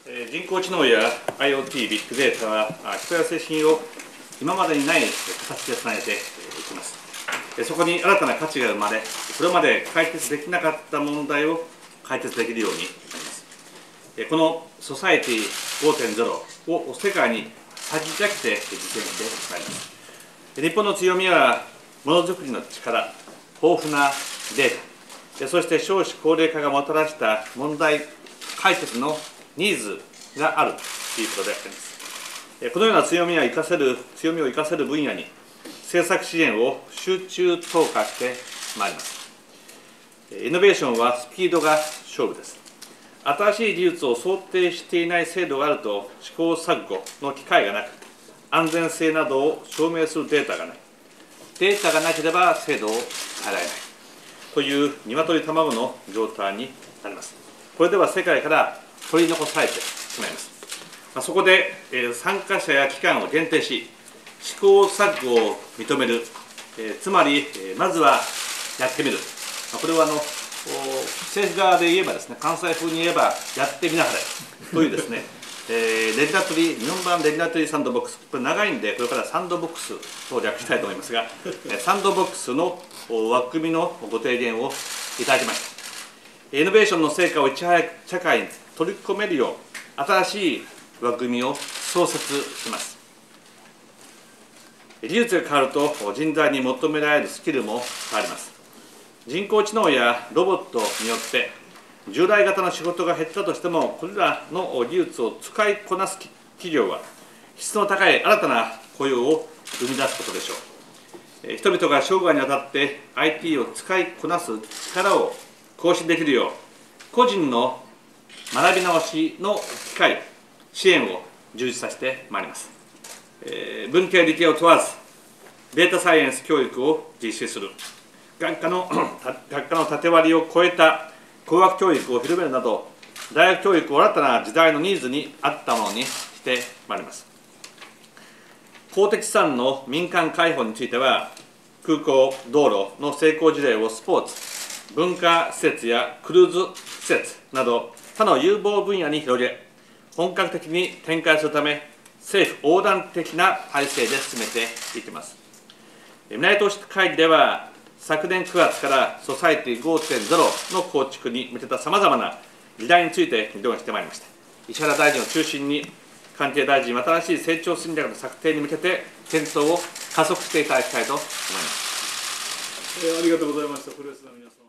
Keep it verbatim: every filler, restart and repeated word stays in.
人工知能や アイオーティー、ビッグデータは人や製品を今までにない形でつなげていきます。そこに新たな価値が生まれ、これまで解決できなかった問題を解決できるようになります。このソサエティ ごてんゼロ を世界に先駆けて実現してまいります。日本の強みはものづくりの力、豊富なデータ、そして少子高齢化がもたらした問題解決のニーズがあるということであります。このような強みを生かせる強みを生かせる分野に政策支援を集中投下してまいります。イノベーションはスピードが勝負です。新しい技術を想定していない制度があると試行錯誤の機会がなく、安全性などを証明するデータがない、データがなければ制度を変えられないという鶏卵の状態になります。これでは世界から取り残されてしまいます。そこで参加者や機関を限定し、試行錯誤を認める、つまりまずはやってみる、これはあの政府側で言えばですね、関西風に言えばやってみなはれというですね、えー、レギュラトリー、日本版レギュラトリーサンドボックス、これ長いんで、これからサンドボックスと略したいと思いますが、サンドボックスの枠組みのご提言をいただきました。イノベーションの成果をいち早く社会に取り込めるよう、新しい枠組みを創設します。技術が変わると、人材に求められるスキルも変わります。人工知能やロボットによって、従来型の仕事が減ったとしても、これらの技術を使いこなす企業は、質の高い新たな雇用を生み出すことでしょう。人々が生涯にわたって アイティー を使いこなす力を行使できるよう、個人の学び直しの機会、支援を充実させてまいります。えー、文系理系を問わず、データサイエンス教育を実施する、学科の学科の縦割りを超えた工学教育を広めるなど、大学教育を新たな時代のニーズに合ったものにしてまいります。公的資産の民間開放については、空港、道路の成功事例をスポーツ、文化施設やクルーズ施設など他の有望分野に広げ、本格的に展開するため、政府横断的な体制で進めていきます。未来投資会議では、昨年くがつからソサエティ ごてんゼロ の構築に向けたさまざまな議題について議論してまいりました。石原大臣を中心に、関係大臣は新しい成長戦略の策定に向けて、検討を加速していただきたいと思います。 えー、ありがとうございました。プレスの皆さん。